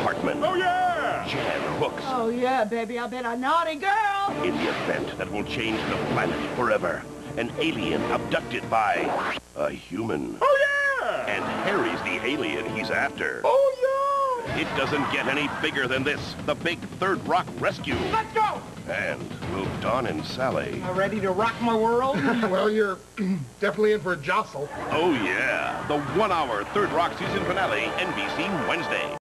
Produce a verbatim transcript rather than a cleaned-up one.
Cartman. Oh, yeah! Jan Hooks. Oh, yeah, baby, I've been a naughty girl. In the event that will change the planet forever. An alien abducted by a human. Oh, yeah! And Harry's the alien he's after. Oh, yeah! It doesn't get any bigger than this. The big Third Rock Rescue. Let's go! And will Don and Sally... Uh, ready to rock my world? Well, you're definitely in for a jostle. Oh, yeah. The one-hour Third Rock season finale, N B C Wednesday.